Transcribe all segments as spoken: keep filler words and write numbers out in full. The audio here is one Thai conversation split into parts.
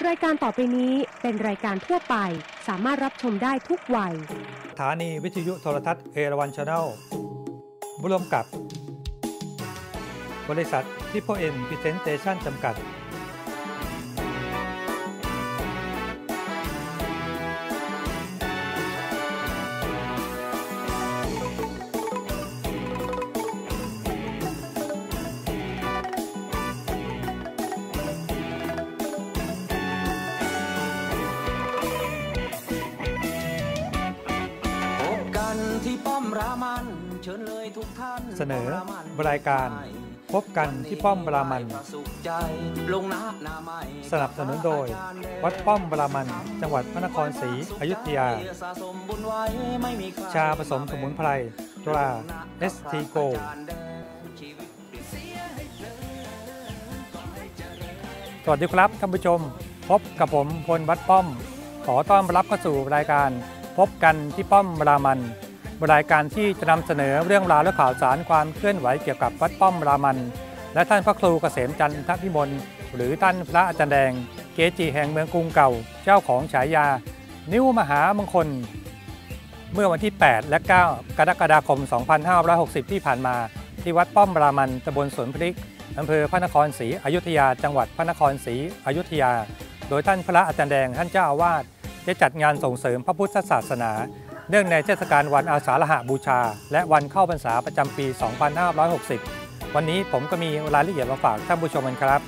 รายการต่อไปนี้เป็นรายการทั่วไปสามารถรับชมได้ทุกวัยสถานีวิทยุโทรทัศน์เอราวัณ Channel ร่วมกับบริษัททิปเปิลเอ็มพรีเซนเทชั่นจำกัดเสนอรายการพบกันที่ป้อมบรามันสนับสนุนโดยวัดป้อมบรามันจังหวัดพระนครศรีอยุธยาชาผสมสมุนไพรตรา เอส ที โก สวัสดีครับท่านผู้ชมพบกับผมพลวัดป้อมขอต้อนรับเข้าสู่รายการพบกันที่ป้อมบรามันรายการที่จะนำเสนอเรื่องราวและข่าวสารความเคลื่อนไหวเกี่ยวกับวัดป้อมรามันและท่านพระครูเกษมจันทพิมลหรือท่านพระอาจารย์แดงเกจิแห่งเมืองกรุงเก่าเจ้าของฉายานิ้วมหามงคลเมื่อวันที่แปดและเก้ากรกฎาคมสองพันห้าร้อยหกสิบที่ผ่านมาที่วัดป้อมรามันตำบลสวนพริกอำเภอพระนครศรีอยุธยาจังหวัดพระนครศรีอยุธยาโดยท่านพระอาจารย์แดงท่านเจ้าอาวาสได้จัดงานส่งเสริมพระพุทธศาสนาเนื่องในเทศกาลวันอาสาฬหบูชาและวันเข้าพรรษาประจำปีสองพันห้าร้อยหกสิบวันนี้ผมก็มีรายละเอียดมาฝากท่านผู้ชมกันครับ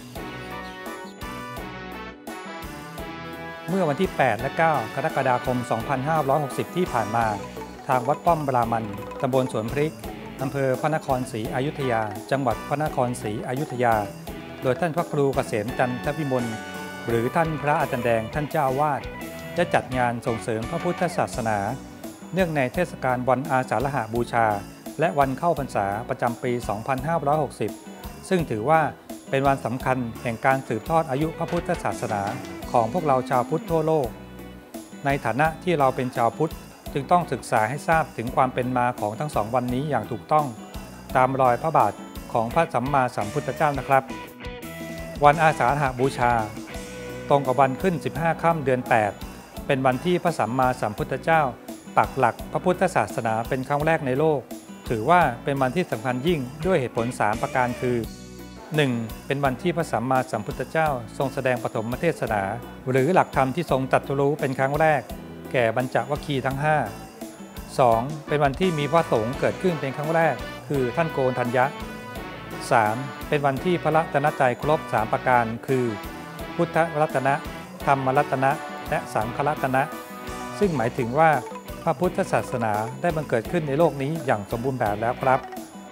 เมื่อวันที่แปดและเก้ากรกฎาคมสองพันห้าร้อยหกสิบที่ผ่านมาทางวัดป้อมบรามันตำบลสวนพริกอำเภอพระนครศรีอยุธยาจังหวัดพระนครศรีอยุธยาโดยท่านพระครูเกษมจันทพิมลหรือท่านพระอาจารย์แดงท่านเจ้าอาวาสได้จัดงานส่งเสริมพระพุทธศาสนาเนื่องในเทศกาลวันอาสาฬหบูชาและวันเข้าพรรษาประจำปีสองพันห้าร้อยหกสิบซึ่งถือว่าเป็นวันสำคัญแห่งการสืบทอดอายุพระพุทธศาสนาของพวกเราชาวพุทธทั่วโลกในฐานะที่เราเป็นชาวพุทธจึงต้องศึกษาให้ทราบถึงความเป็นมาของทั้งสองวันนี้อย่างถูกต้องตามรอยพระบาทของพระสัมมาสัมพุทธเจ้านะครับวันอาสาฬหบูชาตรงกับวันขึ้นสิบห้าค่ำเดือนแปดเป็นวันที่พระสัมมาสัมพุทธเจ้าปักหลักพระพุทธศาสนาเป็นครั้งแรกในโลกถือว่าเป็นวันที่สำคัญยิ่งด้วยเหตุผลสามประการคือ หนึ่ง. เป็นวันที่พระสัมมาสัมพุทธเจ้าทรงแสดงปฐมเทศนาหรือหลักธรรมที่ทรงตรัสรู้เป็นครั้งแรกแก่ปัญจวัคคีย์ทั้งห้า สอง. เป็นวันที่มีพระสงฆ์เกิดขึ้นเป็นครั้งแรกคือท่านโกณฑัญญะ สาม. เป็นวันที่พระรัตนตรัยครบสามประการคือพุทธรัตนะธรรมรัตนะและสังฆรัตนะซึ่งหมายถึงว่าพระพุทธศาสนาได้บังเกิดขึ้นในโลกนี้อย่างสมบูรณ์แบบแล้วครับ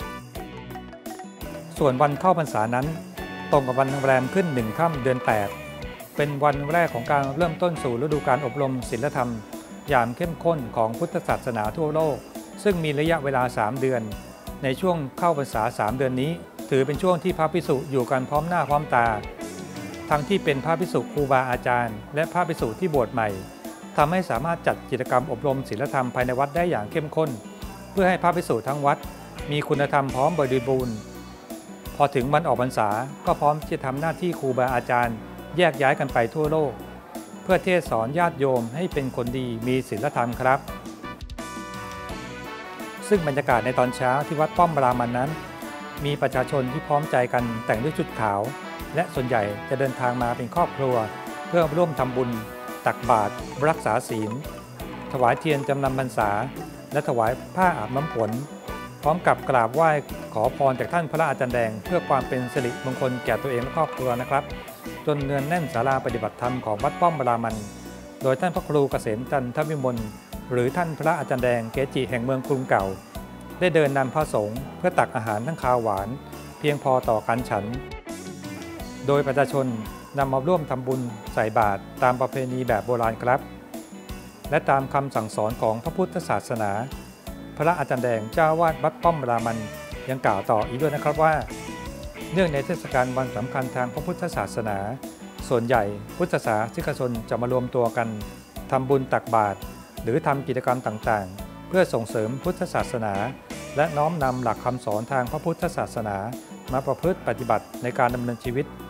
ส่วนวันเข้าพรรษานั้นตรงกับวันแรมขึ้นหนึ่งค่ำเดือนแปดเป็นวันแรกของการเริ่มต้นสู่ฤดูการอบรมศีลธรรมอย่างเข้มข้นของพุทธศาสนาทั่วโลกซึ่งมีระยะเวลาสามเดือนในช่วงเข้าพรรษาสามเดือนนี้ถือเป็นช่วงที่พระภิกษุอยู่กันพร้อมหน้าพร้อมตาทั้งที่เป็นพระภิกษุครูบาอาจารย์และพระภิกษุที่บวชใหม่ทำให้สามารถจัดกิจกรรมอบรมศีลธรรมภายในวัดได้อย่างเข้มข้นเพื่อให้พระภิกษุทั้งวัดมีคุณธรรมพร้อมบริบูรณ์พอถึงวันออกพรรษาก็พร้อมที่จะทำหน้าที่ครูบาอาจารย์แยกย้ายกันไปทั่วโลกเพื่อเทศสอนญาติโยมให้เป็นคนดีมีศีลธรรมครับซึ่งบรรยากาศในตอนเช้าที่วัดป้อมบรามันนั้นมีประชาชนที่พร้อมใจกันแต่งด้วยชุดขาวและส่วนใหญ่จะเดินทางมาเป็นครอบครัวเพื่อร่วมทำบุญตักบาตรรักษาศีลถวายเทียนจำนำพรรษาและถวายผ้าอาบน้ำฝนพร้อมกับกราบไหว้ขอพรจากท่านพระอาจารย์แดงเพื่อความเป็นสิริมงคลแก่ตัวเองและครอบครัวนะครับจนเนืองแน่นศาลาปฏิบัติธรรมของวัดป้อมบรามันโดยท่านพระครูเกษมจันทวิมลหรือท่านพระอาจารย์แดงเกจิแห่งเมืองกรุงเก่าได้เดินนำพระสงฆ์เพื่อตักอาหารทั้งคาวหวานเพียงพอต่อการฉันโดยประชาชนนำมาร่วมทำบุญใส่บาตรตามประเพณีแบบโบราณครับและตามคำสั่งสอนของพระพุทธศาสนาพระอาจารย์แดงเจ้าวาดวัดป้อมบรามันยังกล่าวต่ออีกด้วยนะครับว่าเนื่องในเทศกาลวันสำคัญทางพระพุทธศาสนาส่วนใหญ่พุทธศาสนิกชนจะมารวมตัวกันทำบุญตักบาตรหรือทำกิจกรรมต่างๆเพื่อส่งเสริมพุทธศาสนาและน้อมนำหลักคำสอนทางพระพุทธศาสนามาประพฤติปฏิบัติในการดำเนินชีวิต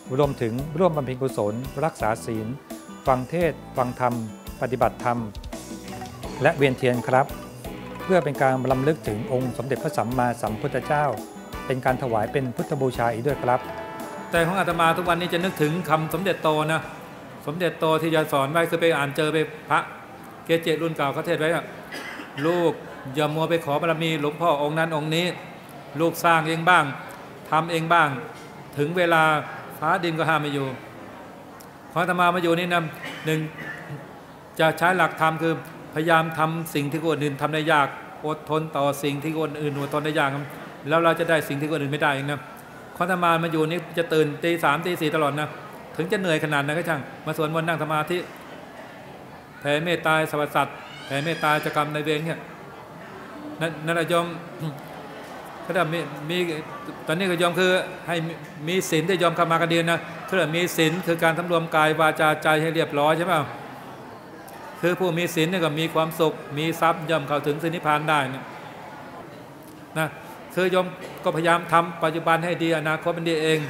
รวมถึงร่วมบำเพ็ญกุศลรักษาศีลฟังเทศน์ฟังธรรมปฏิบัติธรรมและเวียนเทียนครับเพื่อเป็นการรำลึกถึงองค์สมเด็จพระสัมมาสัมพุทธเจ้าเป็นการถวายเป็นพุทธบูชาอีกด้วยครับแต่ของอาตมาทุกวันนี้จะนึกถึงคำสมเด็จโตนะสมเด็จโตที่จะสอนไว้คือไปอ่านเจอไปพระเกจิรุ่นเก่าเขาเทศไว้ว่าลูกอย่ามัวไปขอบารมีหลวงพ่อองค์นั้นองค์นี้ลูกสร้างเองบ้างทำเองบ้างถึงเวลาฟ้าดินก็ห้ามไม่อยู่ขออาตมามาอยู่นี่นะหนึ่งจะใช้หลักธรรมคือพยายามทำสิ่งที่คนอื่นทำได้ยากอดทนต่อสิ่งที่คนอื่นอดทนได้ยากแล้วเราจะได้สิ่งที่คนอื่นไม่ได้เองนะขออาตมามาอยู่นี่จะตื่นตีสามตีสี่ตลอดนะถึงจะเหนื่อยขนาดนั้นก็ช่างมาสวดมนต์นั่งสมาธิแผ่เมตตาสรรพสัตว์แผ่เมตตาจะกรรมในเวรเนี่ยนั่นแหละโยมก็ได้มีมีตอนนี้ก็ยอมคือให้มีศีลที่ยอมเข้ามากันเดียนนะถ้ามีศีลคือการสำรวมกายวาจาใจให้เรียบร้อยใช่ไหมคือผู้มีศีลเนี่ยก็มีความสุขมีทรัพย์ย่อมเข้าถึงสินิพพานได้นะนะคือยอมก็พยายามทำปัจจุบันให้ดีอนาคตเป็นดีเอง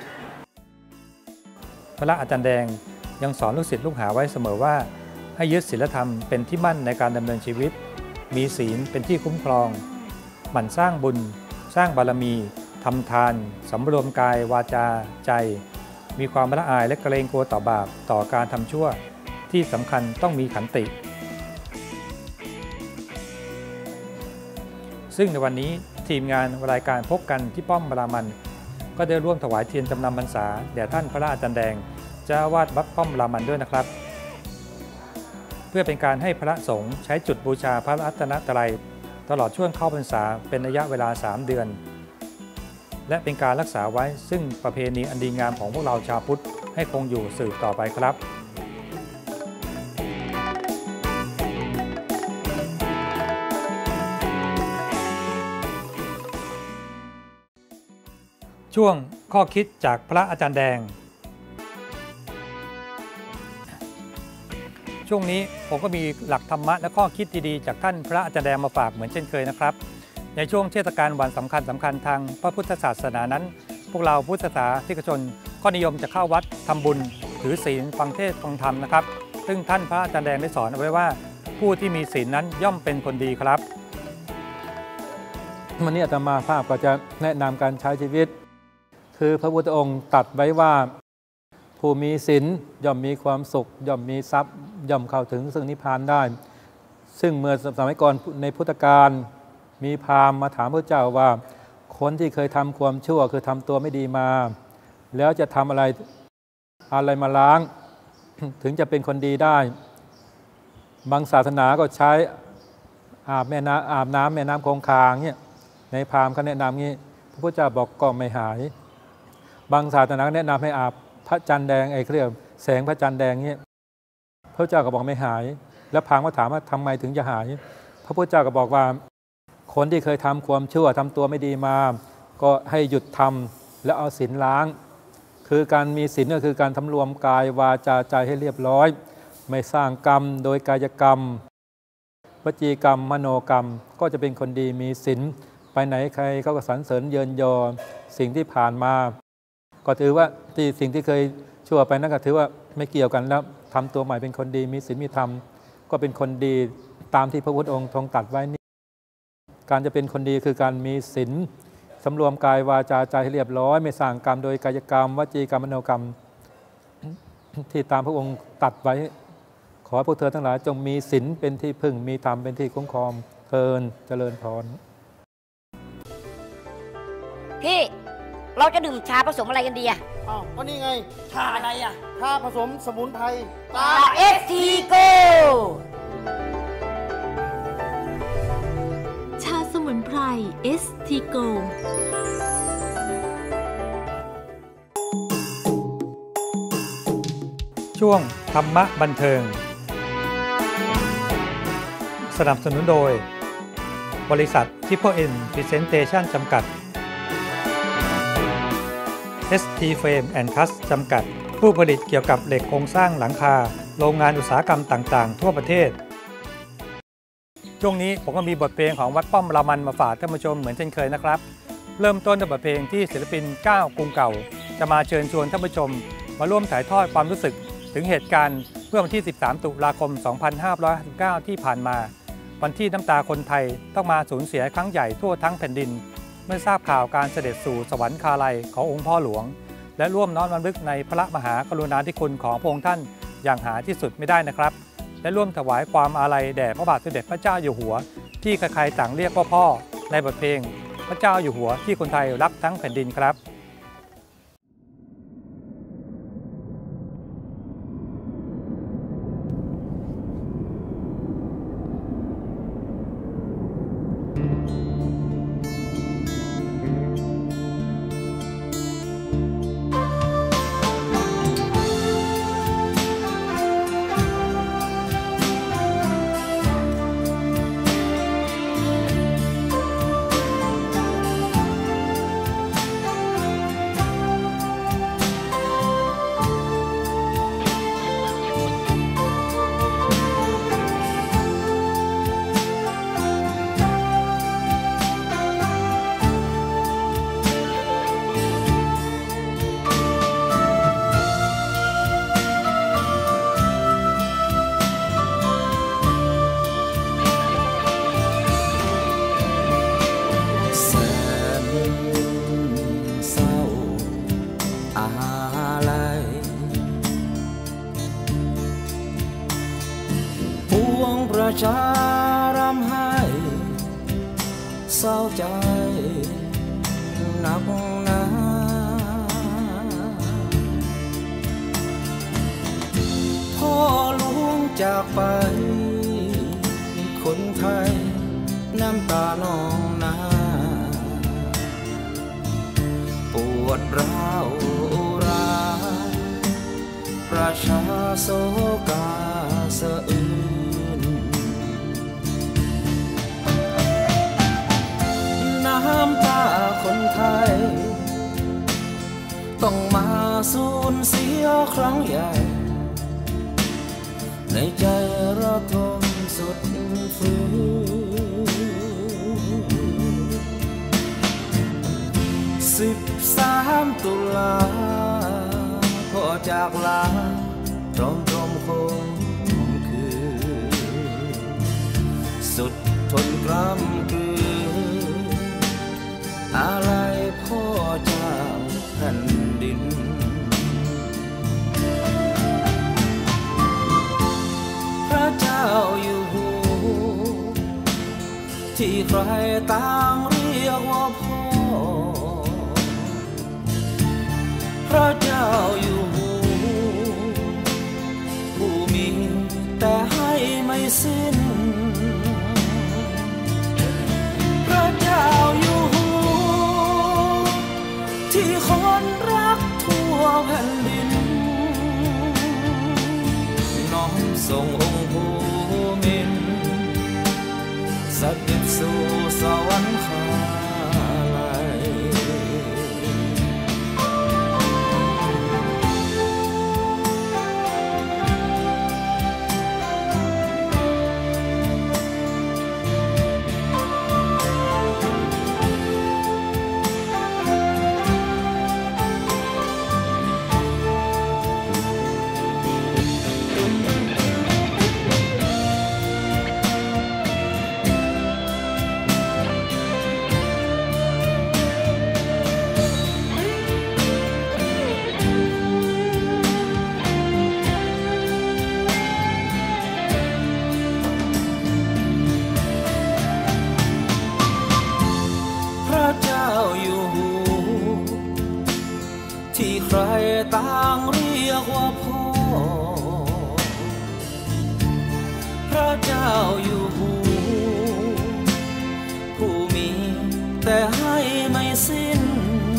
พระอาจารย์แดงยังสอนลูกศิษย์ลูกหาไว้เสมอว่าให้ยึดศีลธรรมเป็นที่มั่นในการดำเนินชีวิตมีศีลเป็นที่คุ้มครองหมั่นสร้างบุญสร้างบารมีทำทานสำรวมกายวาจาใจมีความละอายและเกรงกลัวต่อบาปต่อการทำชั่วที่สำคัญต้องมีขันติซึ่งในวันนี้ทีมงานรายการพบกันที่ป้อมบรามันก็ได้ร่วมถวายเทียนจำนำพรรษาแด่ท่านพระอาจารย์แดงเจ้าอาวาสวัดป้อมบรามันด้วยนะครับเพื่อเป็นการให้พระสงฆ์ใช้จุดบูชาพระรัตนตรัยตลอดช่วงเข้าพรรษาเป็นระยะเวลาสามเดือนและเป็นการรักษาไว้ซึ่งประเพณีอันดีงามของพวกเราชาวพุทธให้คงอยู่สืบต่อไปครับช่วงข้อคิดจากพระอาจารย์แดงช่วงนี้ผมก็มีหลักธรรมะและข้อคิดดีๆจากท่านพระอาจารย์แดงมาฝากเหมือนเช่นเคยนะครับในช่วงเทศกาลวันสำคัญสำคัญทางพระพุทธศาสนานั้นพวกเราพุทธศาสนิกชนก็นิยมจะเข้าวัดทำบุญถือศีลฟังเทศน์ฟังธรรมนะครับซึ่งท่านพระอาจารย์แดงได้สอนเอาไว้ว่าผู้ที่มีศีลนั้นย่อมเป็นคนดีครับวันนี้อาตมาภาพก็จะแนะนำการใช้ชีวิตคือพระพุทธองค์ตรัสไว้ว่าผู้มีศีลย่อมมีความสุขย่อมมีทรัพย์ย่อมเข้าถึงซึ่งนิพพานได้ซึ่งเมื่อสมัยก่อนในพุทธกาลมีพราหมณ์มาถามพระเจ้าว่าคนที่เคยทำความชั่วคือทำตัวไม่ดีมาแล้วจะทำอะไรอะไรมาล้าง ถึงจะเป็นคนดีได้บางศาสนาก็ใช้อาบแม่น้ำอาบน้ำแม่น้ำคงคาเนี่ยในพราหมณ์เขาแนะนำงี้พระพุทธเจ้าบอกก็ไม่หายบางศาสนาแนะนำให้อาบพระจันทร์แดงไอ้เครื่องแสงพระจันทร์แดงเนี่ยพระเจ้าก็บอกไม่หายแล้วพราหมณ์ก็ถามว่าทำไมถึงจะหายพระพุทธเจ้าก็บอกว่าคนที่เคยทำความชั่วทำตัวไม่ดีมาก็ให้หยุดทำแล้วเอาศีลล้างคือการมีศีลก็คือการสำรวมกายวาจาใจให้เรียบร้อยไม่สร้างกรรมโดยกายกรรมวจีกรรมมโนกรรมก็จะเป็นคนดีมีศีลไปไหนใครเขาก็สรรเสริญเยินยอสิ่งที่ผ่านมาก็ถือว่าที่สิ่งที่เคยชั่วไปนั่นก็ถือว่าไม่เกี่ยวกันแล้วทำตัวใหม่เป็นคนดีมีศีลมีธรรมก็เป็นคนดีตามที่พระพุทธองค์ทรงตรัสไว้นี่การจะเป็นคนดีคือการมีศีลสำรวมกายวาจาใจให้เรียบร้อยไม่สร้างกรรมโดยกายกรรมวจีกรรมมโนกรรมที่ตามพระองค์ตรัสไว้ขอพวกเธอทั้งหลายจงมีศีลเป็นที่พึ่งมีธรรมเป็นที่คุ้มครองเทินเจริญพรพี่เราจะดื่มชาผสมอะไรกันดีอ่ะอ้าวก็นี่ไงชาอะไรอ่ะชาผสมสมุนไพรตาเอสทีโกชาสมุนไพรเอสทีโกช่วงธรรมะบันเทิงสนับสนุนโดยบริษัท Triple N Presentation จำกัด เอส ที Frame and Truss จำกัดผู้ผลิตเกี่ยวกับเหล็กโครงสร้างหลังคาโรงงานอุตสาหกรรมต่างๆทั่วประเทศช่วงนี้ผมก็มีบทเพลงของวัดป้อมรามันมาฝากท่านผู้ชมเหมือนเช่นเคยนะครับเริ่มต้นด้วยบทเพลงที่ศิลปินก้าวกรุงเก่าจะมาเชิญชวนท่านผู้ชมมาร่วมถ่ายทอดความรู้สึกถึงเหตุการณ์เมื่อวันที่สิบสามตุลาคมสองพันห้าร้อยห้าสิบเก้าที่ผ่านมาวันที่น้ำตาคนไทยต้องมาสูญเสียครั้งใหญ่ทั่วทั้งแผ่นดินเมื่อทราบข่าวการเสด็จสู่สวรรคาลัยขององค์พ่อหลวงและร่วมน้อมรำลึกในพระมหากรุณาธิคุณของพระองค์ท่านอย่างหาที่สุดไม่ได้นะครับและร่วมถวายความอาลัยแด่พระบาทสมเด็จพระเจ้าอยู่หัวที่ใครๆต่างเรียกว่าพ่อในบทเพลงพระเจ้าอยู่หัวที่คนไทยรักทั้งแผ่นดินครับประชารำให้เศร้าใจหนักหนาพ่อหลวงจากไปคนไทยน้ำตานองนาปวดร้าวร้าวประชาโศกาสะอื้นน้ำตาคนไทยต้องมาสูญเสียครั้งใหญ่ในใจระทมสุดฝืนสิบสามตุลาพ่อจากลาตรอมตรอมคงคือสุดทนกล้ำคืออะไรพ่อเจ้าแผ่นดินพระเจ้าอยู่หัวที่ใครต่างเรียกว่าพ่อพระเจ้าอยู่หัวผู้มีแต่ให้ไม่สิ้นพระเจ้าอยู่ที่คนรักทั่วแผ่นดินน้อมส่งองค์ภูมินเสด็จสู่สวรรคาลัยที่ใครต่างเรียกว่าพ่อพระเจ้าอยู่หัวผู้มีแต่ให้ไม่สิ้น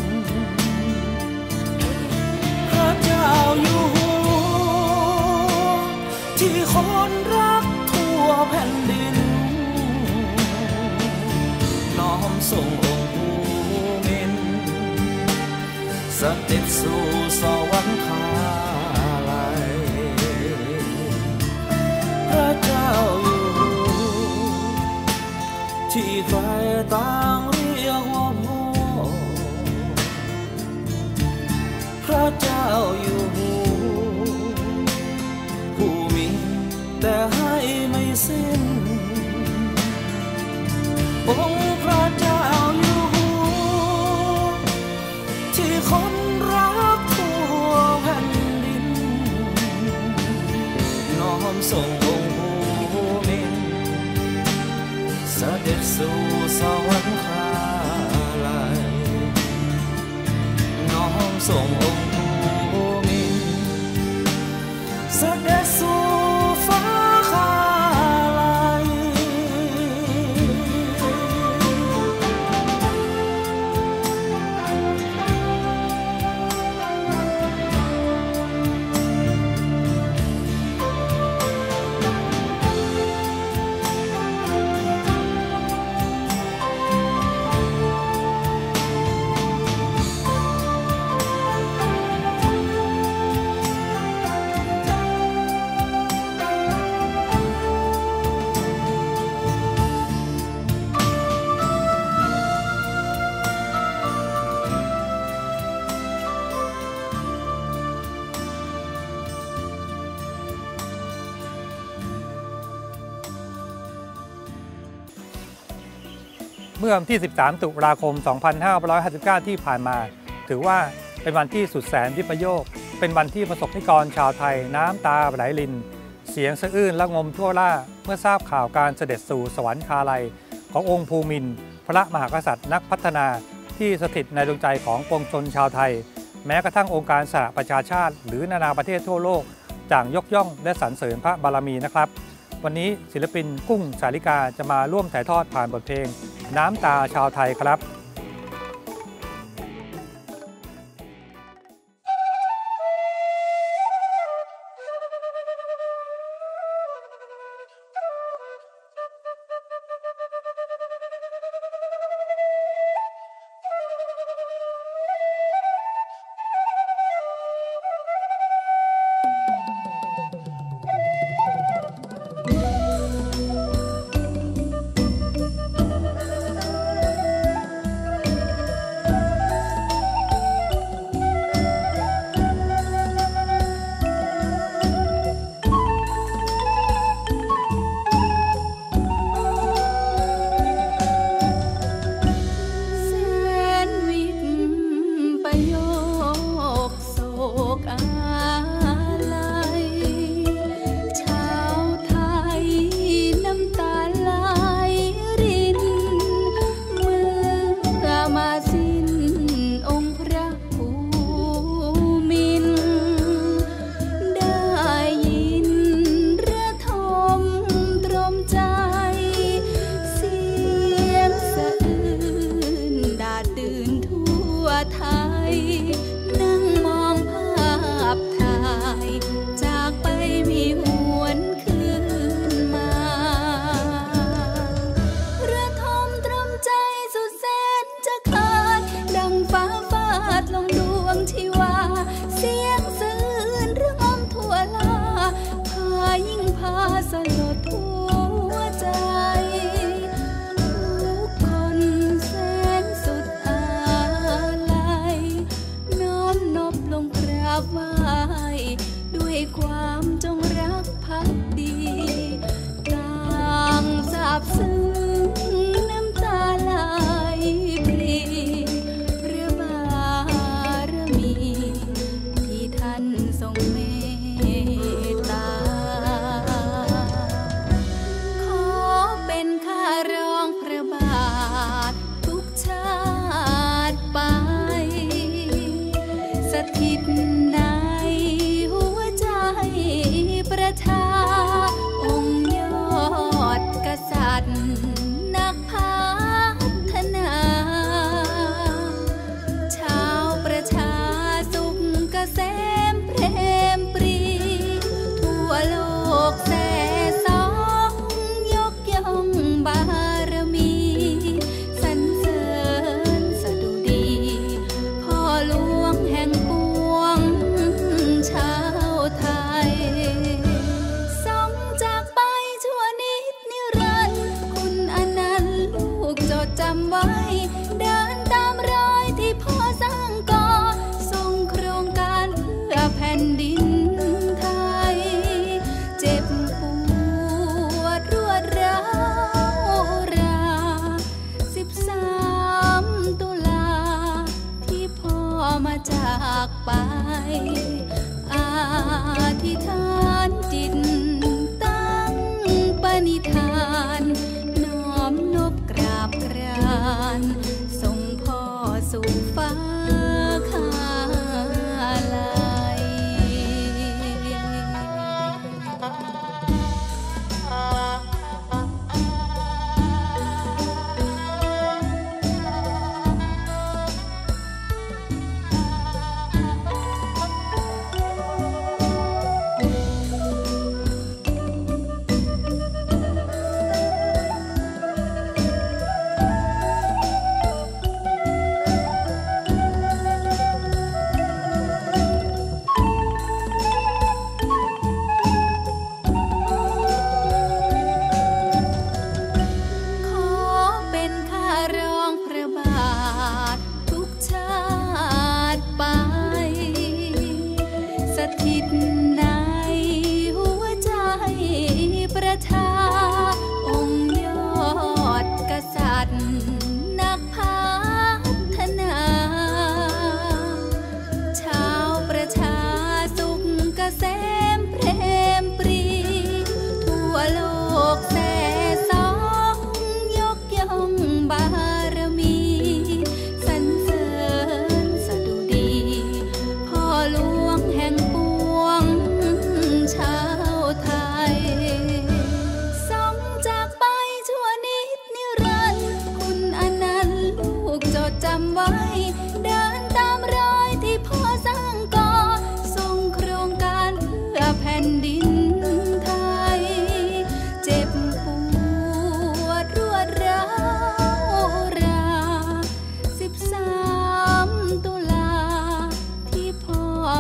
พระเจ้าอยู่หัวที่คนรักทั่วแผ่นดินน้อมส่งองค์ภูมินเสด็จสู่สวรรคาลัยพระเจ้าอยู่ที่ใครต่างเรียกว่าพ่ออยู่ผู้มีแต่ให้ไม่สิ้นองค์พระเจ้าอยู่ที่คนรักทั่วแผ่นดินน้อมส่งองค์ผู้มินเสด็จสู่สวรรคาลัยน้อมส่งองค์ผู้มินเสด็จสู่ฟ้าคาลัยเมื่อวันที่ สิบสาม ตุลาคม สองพันห้าร้อยห้าสิบเก้า ที่ผ่านมาถือว่าเป็นวันที่สุดแสนวิปโยคเป็นวันที่ประสบนิกรชาวไทยน้ำตาไหลรินเสียงสะอื้นและงมทั่วล่าเมื่อทราบข่าวการเสด็จสู่สวรรคาลัยขององค์ภูมินทร์พระมหากษัตริย์นักพัฒนาที่สถิตในดวงใจของปวงชนชาวไทยแม้กระทั่งองค์การสหประชาชาติหรือนานาประเทศทั่วโลกต่างยกย่องและสรรเสริญพระบารมีนะครับวันนี้ศิลปินกุ้งสาริกาจะมาร่วมถ่ายทอดผ่านบทเพลงน้ำตาชาวไทยครับ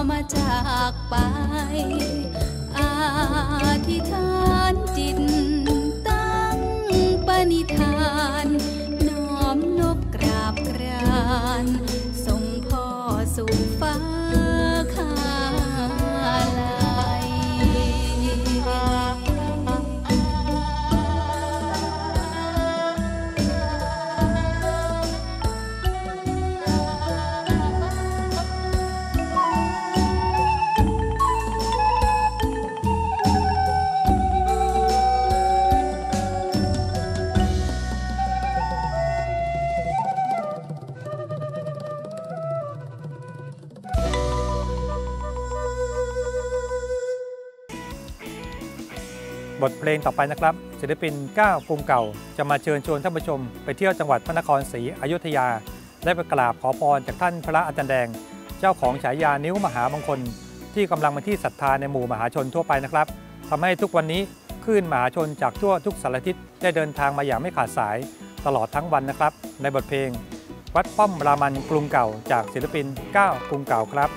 มาจากไปอธิษฐานจิตตั้งปณิธานน้อมนบกราบกรานส่งพ่อสู่ฟ้าคาลัยบทเพลงต่อไปนะครับศิลปินก้าวกรุงเก่าจะมาเชิญชวนท่านผู้ชมไปเที่ยวจังหวัดพระนครศรีอยุธยาได้ไปกราบขอพรจากท่านพระอาจารย์แดงเจ้าของฉายานิ้วมหามงคลที่กำลังเป็นที่ศรัทธาในหมู่มหาชนทั่วไปนะครับทำให้ทุกวันนี้คลื่นมหาชนจากทั่วทุกสารทิศได้เดินทางมาอย่างไม่ขาดสายตลอดทั้งวันนะครับในบทเพลงวัดป้อมรามันกรุงเก่าจากศิลปินก้าวกรุงเก่าครับ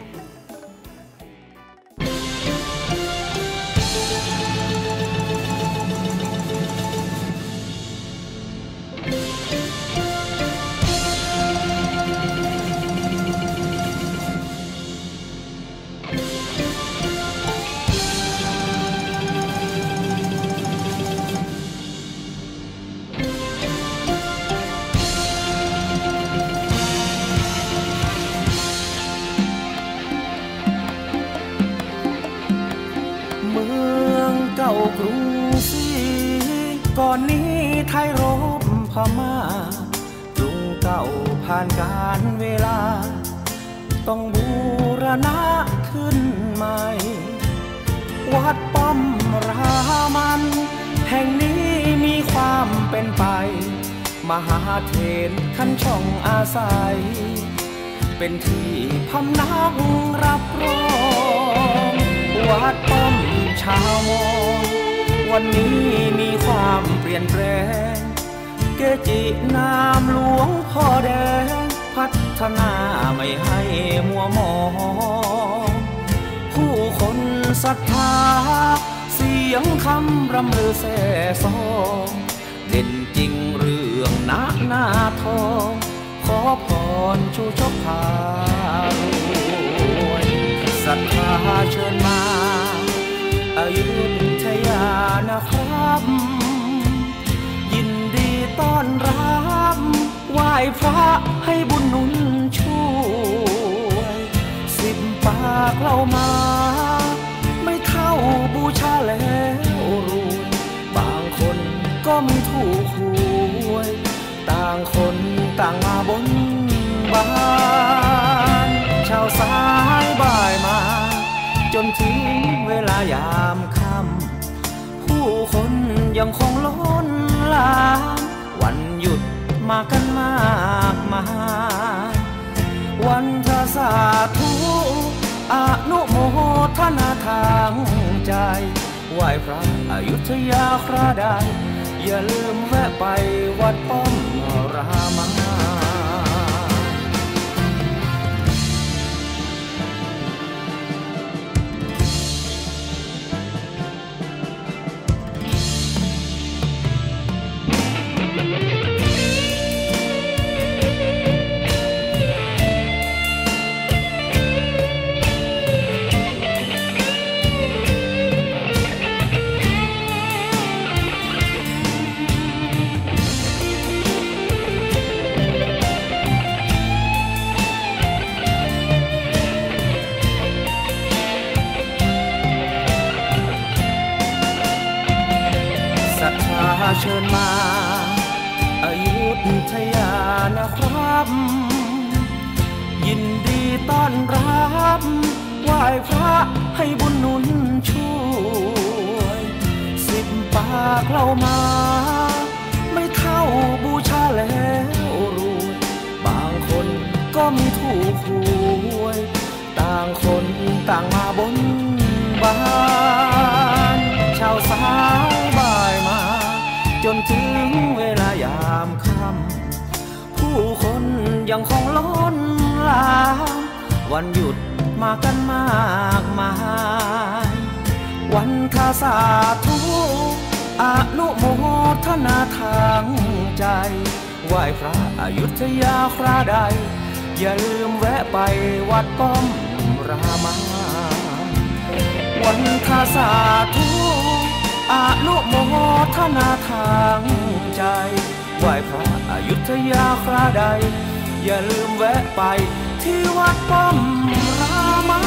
กรุงศรีก่อนนี้ไทยรบพม่ากรุงเก่าผ่านการเวลาต้องบูรณะขึ้นใหม่วัดป้อมรามันแห่งนี้มีความเป็นไปมหาเถรขันช่องอาศัยเป็นที่พำนักรับรองวัดป้อมชาวมอญวันนี้มีความเปลี่ยนแปลงเกจินามหลวงพ่อแดงพัฒนาไม่ให้มัวหมองผู้คนศรัทธาเสียงคำรำลือแซ่ซองเด่นจริงเรื่องนาหน้าทองขอพรชูชกพารวยศรัทธาเชิญมาอยุธยานะครับยินดีต้อนรับไหว้พระให้บุญหนุนช่วยสิบปากเล่ามาไม่เท่าบูชาแล้วรวยบางคนก็มีถูกหวยต่างคนต่างมาบนบานชาวสายบ่ายมาจนถึงเวลายามค่ำผู้คนยังคงล้นหลามวันหยุดมากันมากมายวันทศาธุอนุโมทนาทางใจไหว้พระอยุธยาคราใดอย่าลืมแวะไปวัดป้อมรามันเชิญมาอยุธยานะครับยินดีต้อนรับไหว้พระให้บุญหนุนช่วยสิบปากเล่ามาไม่เท่าบูชาแล้วรวยบางคนก็มีถูกหวยต่างคนต่างมาบนบานชาวสายบ่ายมาจนถึงเวลายามค่ำผู้คนยังคงล้นหลามวันหยุดมากันมากมายวันทาสาธุอนุโมทนาทางใจไหว้พระอยุธยาคราใดอย่าลืมแวะไปวัดป้อมรามาวันทาสาธุอนุโมทนาทางใจไหว้พระอยุธยาคราใดอย่าลืมแวะไปที่วัดป้อมรามา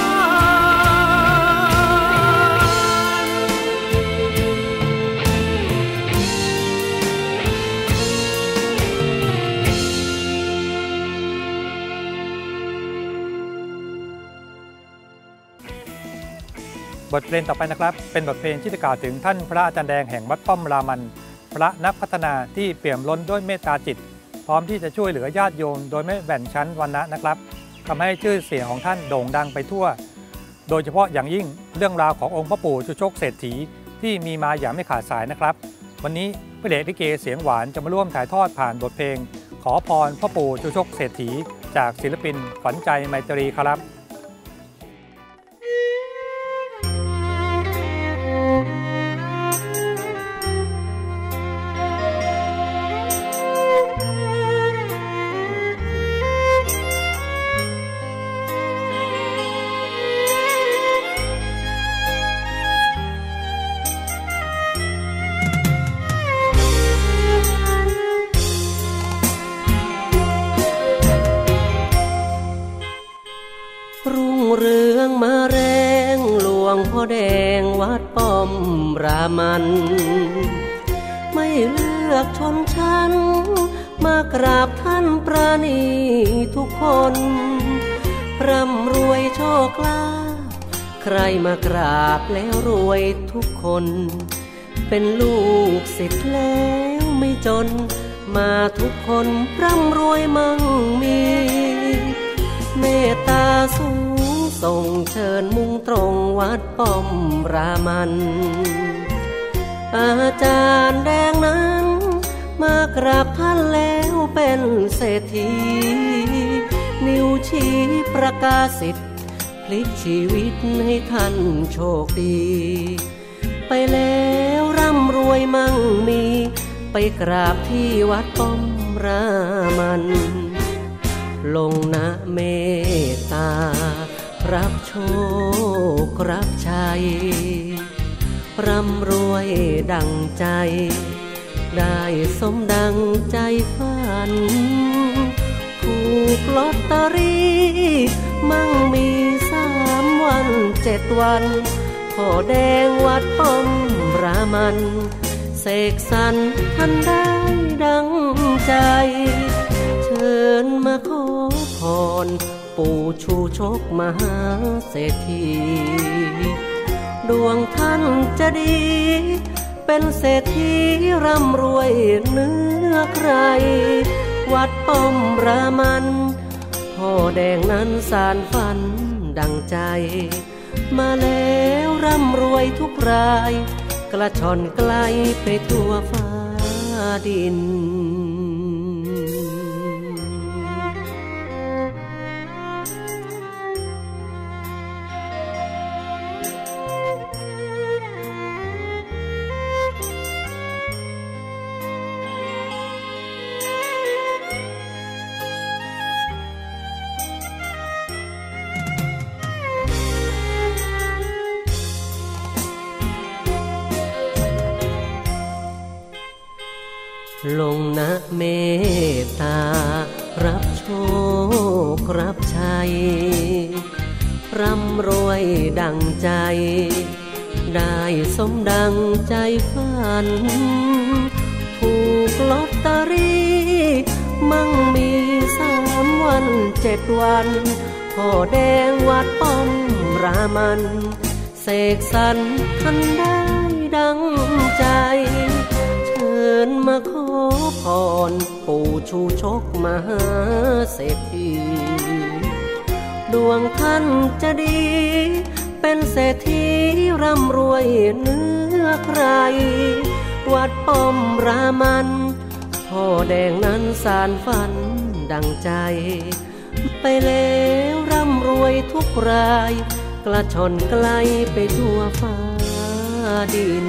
บทเพลงต่อไปนะครับเป็นบทเพลงที่จะกล่าวถึงท่านพระอาจารย์แดงแห่งวัดป้อมรามันพระนักพัฒนาที่เปี่ยมล้นด้วยเมตตาจิตพร้อมที่จะช่วยเหลือญาติโยมโดยไม่แบ่งชั้นวรรณะนะครับทำให้ชื่อเสียงของท่านโด่งดังไปทั่วโดยเฉพาะอย่างยิ่งเรื่องราวขององค์พระปู่ชูชกเศรษฐีที่มีมาอย่างไม่ขาดสายนะครับวันนี้พระเดชลิเกเสียงหวานจะมาร่วมถ่ายทอดผ่านบทเพลงขอพรพ่อปู่ชูชกเศรษฐีจากศิลปินขวัญใจไมตรีครับพ่อแดงวัดป้อมรามันไม่เลือกชนชั้นมากราบท่านประณีทุกคนร่ำรวยโชคลาภใครมากราบแล้วรวยทุกคนเป็นลูกศิษย์แล้วไม่จนมาทุกคนร่ำรวยมั่งมีเมตตาสูงส่งเชิญมุ่งตรงวัดป้อมรามันอาจารย์แดงนั้นมากราบท่านแล้วเป็นเศรษฐีนิ้วชี้ประกาศสิทธิ์พลิกชีวิตให้ท่านโชคดีไปแล้วร่ำรวยมั่งมีไปกราบที่วัดป้อมรามันลงนะเมตตารับโชครับชัยร่ำรวยดังใจได้สมดังใจฝันถูกลอตเตอรี่มั่งมีสามวันเจ็ดวันพ่อแดงวัดป้อมรามันเสกสรรท่านได้ดังใจเชิญมาขอพรปู่ชูชกมหาเศรษฐีดวงท่านจะดีเป็นเศรษฐีร่ำรวยเหนือใครวัดป้อมรามันพ่อแดงนั้นสานฝันดังใจมาแล้วร่ำรวยทุกรายกระชอนไกลไปทั่วฟ้าดินลงนะเมตตารับโชครับชัยร่ำรวยดังใจได้สมดังใจฝันถูกลอตเตอรี่มั่งมีสามวันเจ็ดวันพ่อแดงวัดป้อมรามันเสกสรรท่านได้ดังใจเชิญมาขอพรปู่ชูชกมหาเศรษฐีดวงท่านจะดีเป็นเศรษฐีร่ำรวยเหนือใครวัดป้อมรามันพ่อแดงนั้นสานฝันดังใจไปแล้วร่ำรวยทุกรายกระชอนไกลไปทั่วฟ้าดิน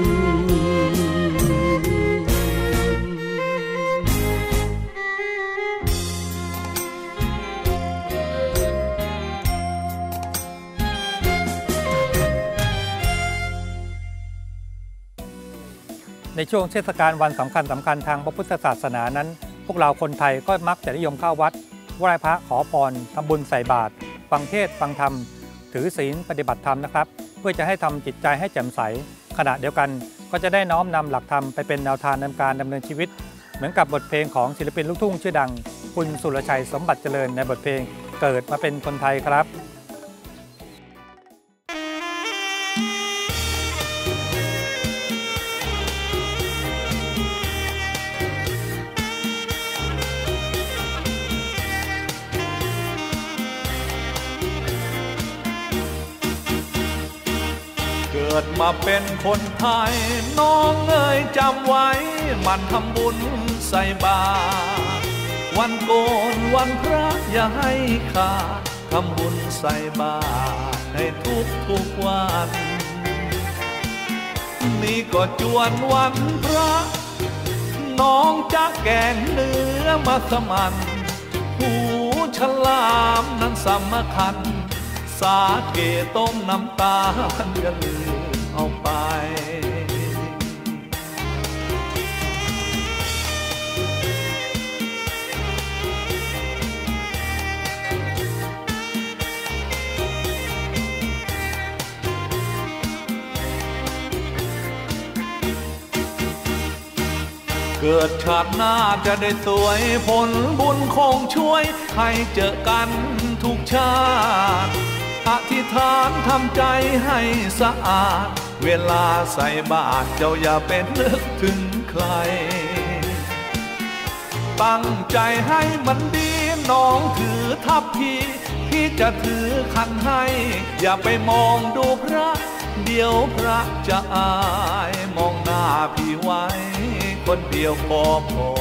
ในช่วงเทศกาลวันสำคัญสำคัญทางพระพุทธศาสนานั้นพวกเราคนไทยก็มักจะนิยมเข้าวัดไหว้พระขอพรทำบุญใส่บาตรฟังเทศน์ฟังธรรมถือศีลปฏิบัติธรรมนะครับเพื่อจะให้ทำจิตใจให้แจ่มใสขณะเดียวกันก็จะได้น้อมนำหลักธรรมไปเป็นแนวทางในการดำเนินชีวิตเหมือนกับบทเพลงของศิลปินลูกทุ่งชื่อดังคุณสุรชัยสมบัติเจริญในบทเพลงเกิดมาเป็นคนไทยครับเกิดมาเป็นคนไทยน้องเอ๋ยจำไว้มันทำบุญใส่บาตรวันโกนวันพระอย่าให้ขาดทำบุญใส่บาตรให้ทุกทุกวันนี่ก็จวนวันพระน้องจะแกงเนื้อมัสมั่นหูฉลามนั้นสำคัญสาเกต้มน้ำตาลอย่าลืมเอาไปเกิดชาติหน้าจะได้สวยผลบุญคงช่วยให้เจอกันทุกชาติอธิษฐานทำใจให้สะอาดเวลาใส่บาตรเจ้าอย่าเป็นนึกถึงใครตั้งใจให้มันดีน้องถือทัพพีพี่จะถือขันให้อย่าไปมองดูพระเดี๋ยวพระจะอายมองหน้าพี่ไว้คนเดียวพอพอ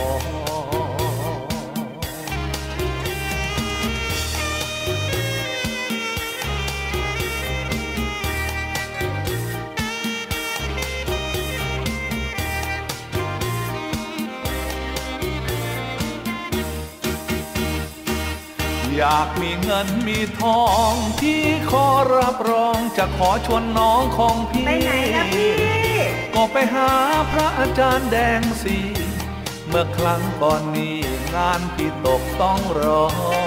อยากมีเงินมีทองที่ขอรับรองจะขอชวนน้องของพี่ไปไหนนะพี่ก็ไปหาพระอาจารย์แดงสีเมื่อครั้งก่อนนี้งานพี่ตกต้องรอ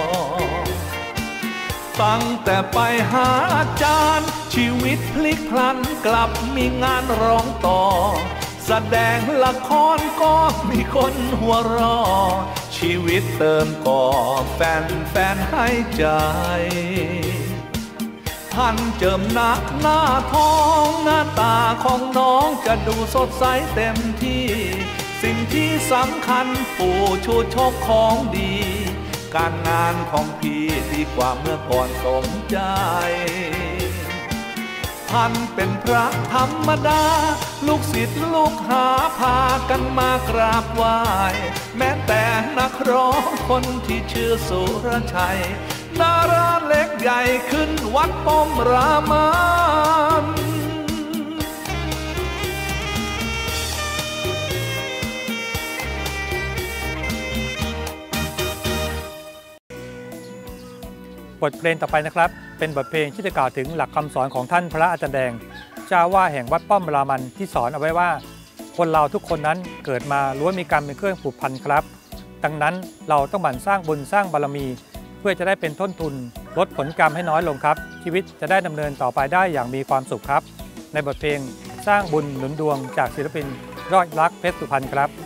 ตั้งแต่ไปหาอาจารย์ชีวิตพลิกพลันกลับมีงานร้องต่อแสดงละครก็มีคนหัวเราะชีวิตเติมก่อแฟนแฟนให้ใจท่านเจิมหน้าหน้าท้องหน้าตาของน้องจะดูสดใสเต็มที่สิ่งที่สำคัญปู่ชูชกของดีการงานของพี่ดีกว่าเมื่อก่อนสมใจท่านเป็นพระธรรมดาลูกศิษย์ลูกหาพากันมากราบไหว้แม้แต่นักร้องคนที่ชื่อสุรชัยดาราเล็กใหญ่ขึ้นวัดป้อมรามันบทเพลงต่อไปนะครับเป็นบทเพลงที่จะกล่าวถึงหลักคำสอนของท่านพระอาจารย์แดงเจ้าว่าแห่งวัดป้อมรามันที่สอนเอาไว้ว่าคนเราทุกคนนั้นเกิดมาล้วนมีกรรมเป็นเครื่องผูกพันครับดังนั้นเราต้องหมั่นสร้างบุญสร้างบารมีเพื่อจะได้เป็นต้นทุนลดผลกรรมให้น้อยลงครับชีวิตจะได้ดำเนินต่อไปได้อย่างมีความสุขครับในบทเพลงสร้างบุญหนุนดวงจากศิลปินยอดรักเพชรสุพรรณครับ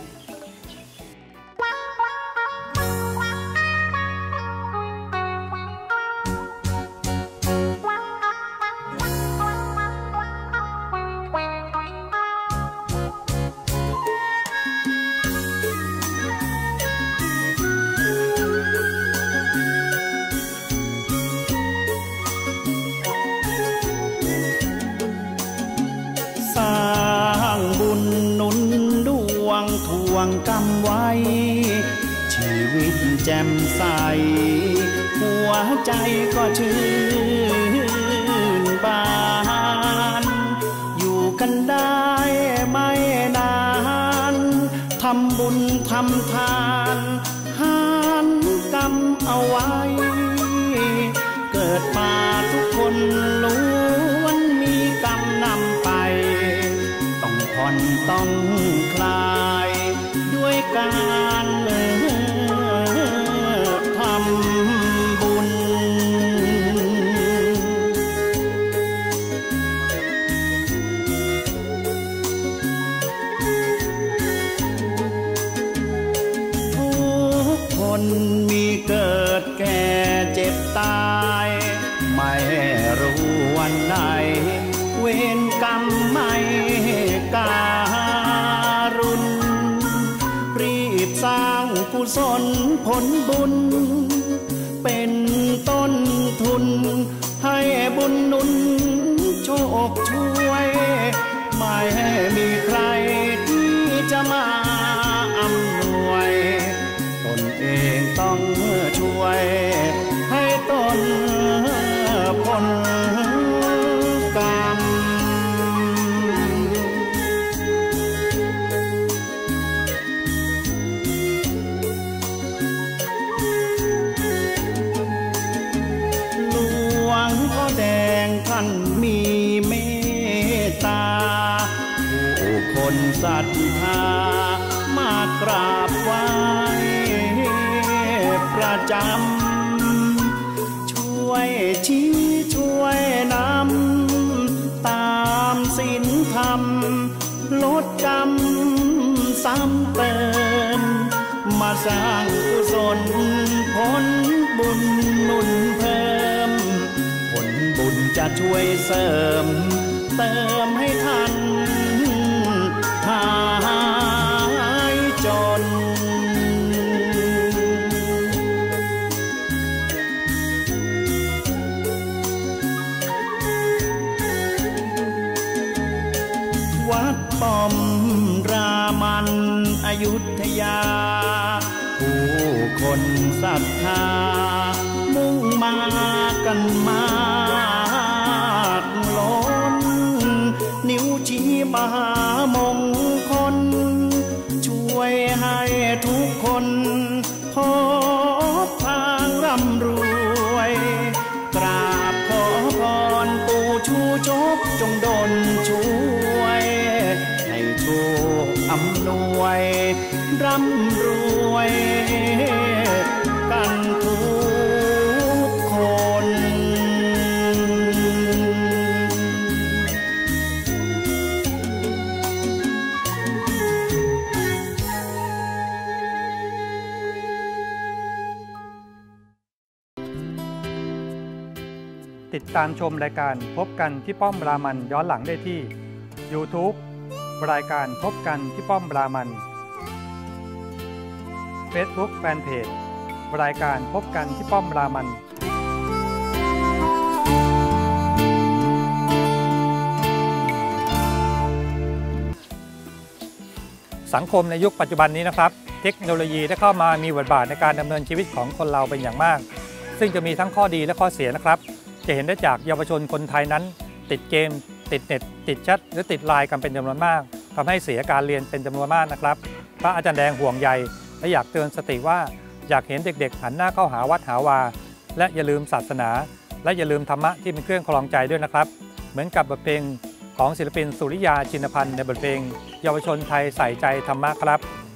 กรรมไว้ชีวิตแจ่มใสหัวใจก็ชื่นบานอยู่กันได้ไม่นานทำบุญทำทานหารกรรมเอาไว้เกิดมาทุกคนล้วนมีกรรมนำไปต้องผ่อนต้องคลายด้วยการทำบุญทุกคนมีเกิดแก่เจ็บตายไม่รู้วันไหนเวรกรรมไม่การุณรีบสร้างกุศลผลบุญเป็นต้นทุนให้บุญหนุนโชคช่วยไม่มีใครที่จะมาอำนวยตนเองต้องช่วยให้ตนพ้นกรรมหลวงพ่อแดงท่านมีเมตตาผู้คนศรัทธามากราบไหว้ประจำช่วยชี้ช่วยนำตามศีลธรรมลดกรรมซ้ำเติมมาสร้างกุศลผลบุญหนุนเพิ่มผลบุญจะช่วยเสริมเติมให้ท่านหายจนวัดป้อมรามันอยุธยาผู้คนศรัทธามุ่งมากันมากล้นนิ้วชี้มหามงคลช่วยให้ทุกคนพบทางร่ำรวยกราบขอพรปู่ชูชกจงดลช่วยให้โชคอำนวยร่ำรวยกันทุกคนติดตามชมรายการพบกันที่ป้อมรามันย้อนหลังได้ที่ YouTube รายการพบกันที่ป้อมรามัน Facebook Fanpage รายการพบกันที่ป้อมรามันสังคมในยุคปัจจุบันนี้นะครับเทคโนโลยีได้เข้ามามีบทบาทในการดำเนินชีวิตของคนเราเป็นอย่างมากซึ่งจะมีทั้งข้อดีและข้อเสียนะครับจะเห็นได้จากเยาวชนคนไทยนั้นติดเกมติดเน็ตติดแชทหรือติดไลน์กันเป็นจำนวนมากทำให้เสียการเรียนเป็นจำนวนมากนะครับพระอาจารย์แดงห่วงใยและอยากเตือนสติว่าอยากเห็นเด็กๆหันหน้าเข้าหาวัดหาวาและอย่าลืมศาสนาและอย่าลืมธรรมะที่เป็นเครื่องครองใจด้วยนะครับเหมือนกับบทเพลงของศิลปินสุริยาชินพันธ์ในบทเพลงเยาวชนไทยใส่ใจธรรมะครับ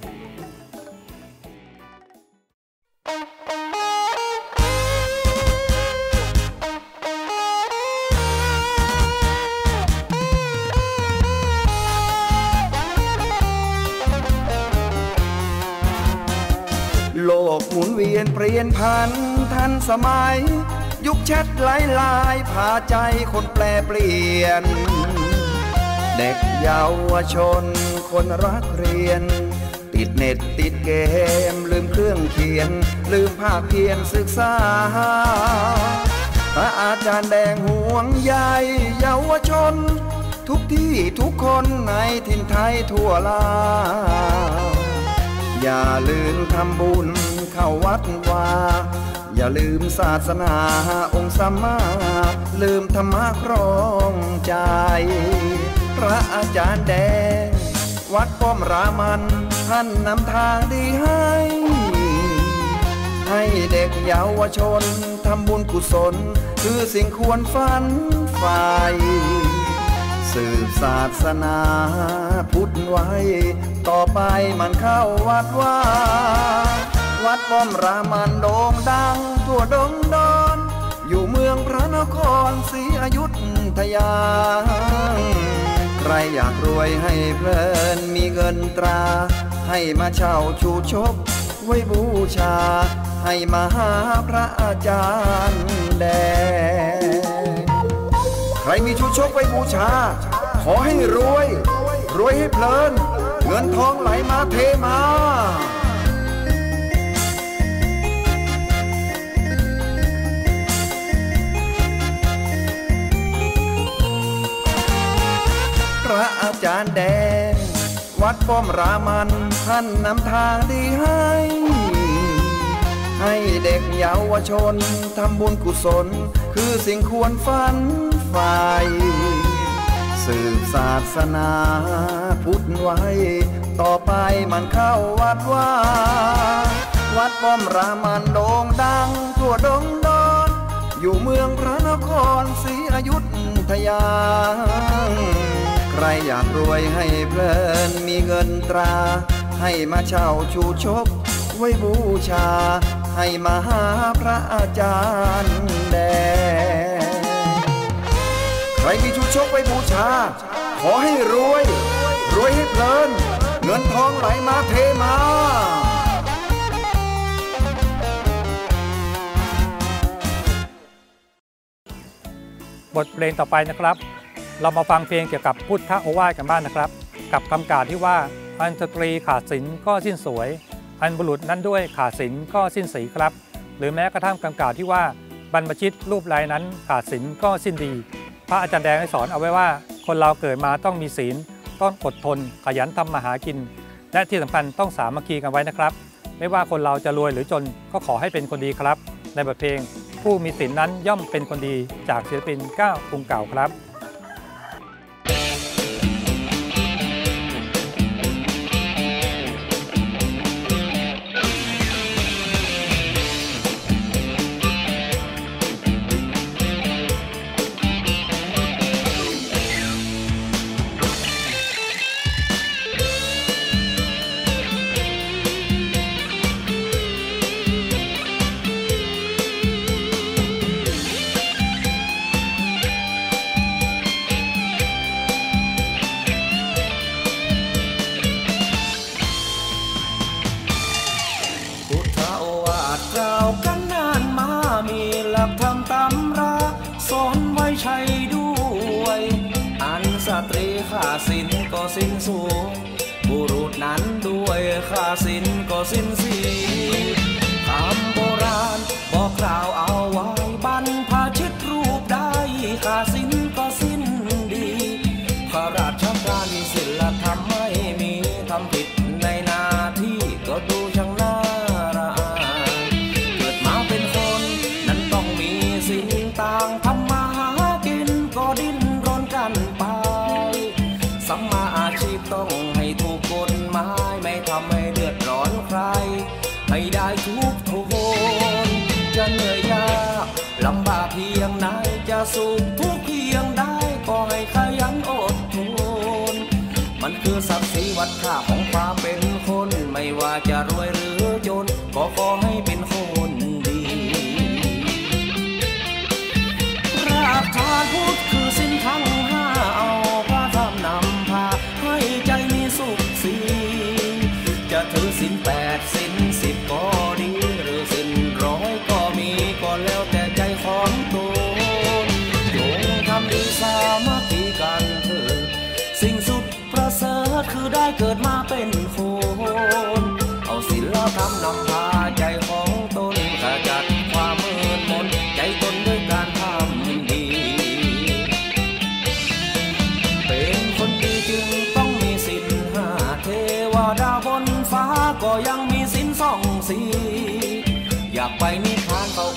โลกหมุนเวียนเปลี่ยนพันทันสมัยยุคแชทหลายลายพาใจคนแปลเปลี่ยนเด็กเยาวชนคนรักเรียนติดเน็ตติดเกมลืมเครื่องเขียนลืมภาคเพียนศึกษาพระอาจารย์แดงห่วงใยเยาวชนทุกที่ทุกคนในถิ่นไทยทั่วลาวอย่าลืมทำบุญเข้าวัดวาอย่าลืมศาสนาองค์สัมมาลืมธรรมะครองใจพระอาจารย์แดงวัดป้อมรามันท่านนำทางดีให้ให้เด็กเยาวชนทำบุญกุศลคือสิ่งควรฝันใฝ่สืบศาสนาพุทธไว้ต่อไปมันเข้าวัดว่าวัดป้อมรามันโด่งดังทั่วดงดอนอยู่เมืองพระนครศรีอยุธยาใครอยากรวยให้เพลินมีเงินตราให้มาเช่าชูชกไว้บูชาให้มาหาพระอาจารย์แดงใครมีชูชกไว้บูชาขอให้รวยรวยให้เพลินเงินทองไหลมาเทมาพระอาจารย์แดงวัดป้อมรามันท่านนำทางดีให้ให้เด็กเยาวชนทำบุญกุศลคือสิ่งควรฝันใฝ่สืบศาสนาพุทธไว้ต่อไปมันเข้าวัดว่าวัดป้อมรามันโด่งดังทั่วดงดอนอยู่เมืองพระนครศรีอยุธยาใครอยากรวยให้เพลินมีเงินตราให้มาเช่าชูชกไว้บูชาให้มาหาพระอาจารย์แดงใครมีชูชกไว้บูชาขอให้รวยรวยให้เพลินเงินทองไหลมาเทมาบทเพลงต่อไปนะครับเรามาฟังเพลงเกี่ยวกับพุทธโอวาทกันบ้าง นะครับกับคำกล่าวที่ว่าอันสตรีขาดศีลก็สิ้นสวยอันบุรุษนั้นด้วยขาดศีลก็สิ้นสีครับหรือแม้กระทั่งคำกล่าวที่ว่าบรรพชิตรูปลายนั้นขาดศีลก็สิ้นดีพระอาจารย์แดงได้สอนเอาไว้ว่าคนเราเกิดมาต้องมีศีลต้องอดทนขยันทำมาหากินและที่สำคัญต้องสามัคคีกันไว้นะครับไม่ว่าคนเราจะรวยหรือจนก็ขอให้เป็นคนดีครับในบทเพลงผู้มีศีลนั้นย่อมเป็นคนดีจากศิลปินก้าวกรุงเก่าครับศีลก็สิ้นสูงบุรุษนั้นด้วยค่าศีลก็สิ้นสีคำโบราณบอกกล่าวเอาไว้บรรพชิตรูปได้ค่าศีลก็สิ้นดีข้าราชการมีศีลธรรมไม่มีทำผิดในหน้าที่ก็ดูช่างน่าระอายเกิดมาเป็นคนนั้นต้องมีศีลต่างทำมาหากินก็ดิ้นรนกันไปสัมมาอาชีพต้องให้ถูกกฎหมายไม่ทำให้เดือดร้อนใครให้ได้ทุกทุกคนจะเหนื่อยยากลำบากเพียงไหนจะสุขทุกเพียงใดก็ให้ขยันอดทนมันคือศักดิ์ศรีวัดค่าของความเป็นคนไม่ว่าจะรวยหรือจนก็ขอให้เป็นคนดีรากฐานพุทธคือศีลทั้งห้าเอาจะถือศีลแปดศีลสิบก็ดีหรือศีลร้อยก็มีก็แล้วแต่ใจของตนจงทำดีสามัคคีกันเถิดสิ่งสุดประเสริฐคือได้เกิดมาเป็นคนเอาศีลธรรมนำพาใจของตนขจัดความมืดมนใจตนด้วยการทำดีเป็นคนดีจึงต้องมีศีลห้าเทวดาบนฟ้าก็ยังมีศีลสองสีอยากไปนิพพานเขา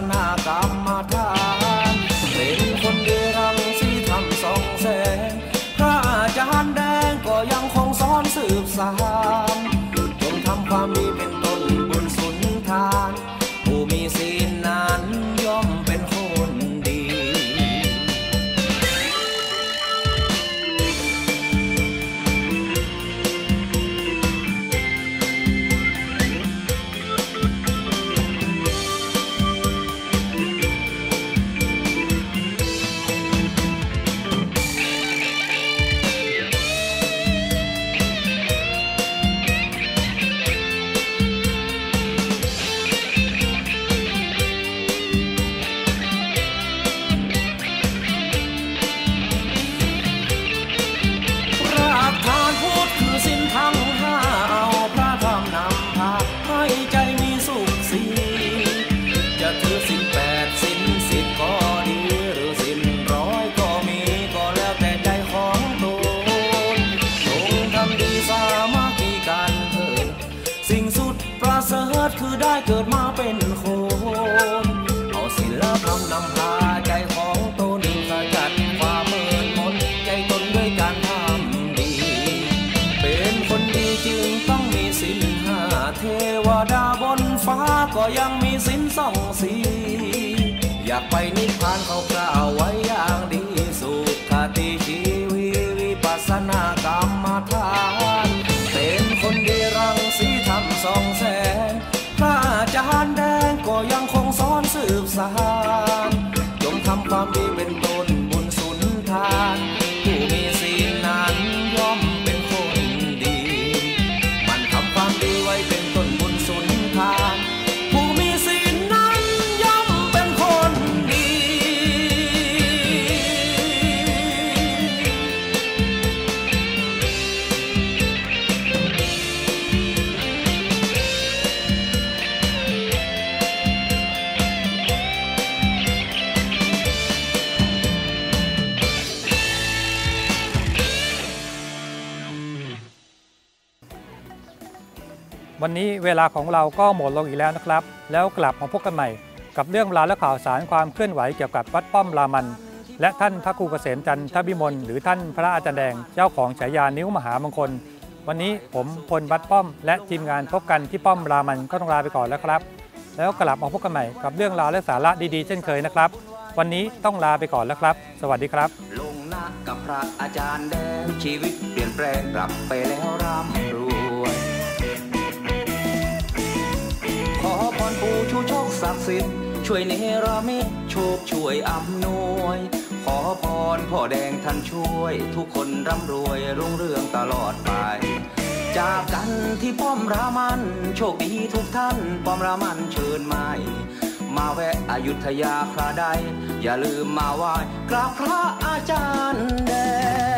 นากรรมฐานเป็นคนดีรังสีธรรมส่องแสงพระอาจารย์แดงก็ยังคงสอนสืบสานจงทำความดีเป็นต้นบุญสุนทานผู้มีศีลนั้นย่อมเป็นคนดีคือได้เกิดมาเป็นคนเอาศีลธรรมนำพาใจของตนขจัดความมืดมนใจตนด้วยการทำดีเป็นคนดีจึงต้องมีศีลห้าเทวดาบนฟ้าก็ยังมีศีลสองสีอยากไปนิพพานเขากล่าวไว้อย่างดีสุขติชีวิตวิปัสสนากรรมฐานเป็นคนดีรังสีธรรมส่องแสงพระอาจารย์แดงก็ยังคงสอนสืบสานจงทำความดีเป็นต้นบุญสุนทานผู้มีศีลนั้นย่อมเป็นคนดีมันทำความดีไว้เป็นต้นบุญสุนทานผู้มีศีลนั้นย่อมเป็นคนดีวันนี้เวลาของเราก็หมดลงอีกแล้วนะครับแล้วกลับมาพบกันใหม่กับเรื่องราวและข่าวสารความเคลื่อนไหวเกี่ยวกับวัดป้อมรามันและท่านพระครูเกษมจันทบิมลหรือท่านพระอาจารย์แดงเจ้าของฉายานิ้วมหามงคลวันนี้ผมพลวัดป้อมและทีมงานพบกันที่ป้อมรามันก็ต้องลาไปก่อนแล้วครับแล้วกลับมาพบกันใหม่กับเรื่องราวและสาระดีๆเช่นเคยนะครับวันนี้ต้องลาไปก่อนแล้วครับสวัสดีครับลงนักกับพระอาจารย์แดงชีวิตเปลี่ยนแปลงกลับไปแล้วร่ำรวยขอพรปู่ชูโชคศักดิ์สิทธิ์ช่วยเนรมิตโชคช่วยอำนวยขอพรพ่อแดงท่านช่วยทุกคนร่ำรวยรุ่งเรืองตลอดไปจากกันที่ป้อมรามันโชคดีทุกท่านป้อมรามันเชิญมามาแวะอยุธยาคราใดอย่าลืมมาไหว้กราบพระอาจารย์แดง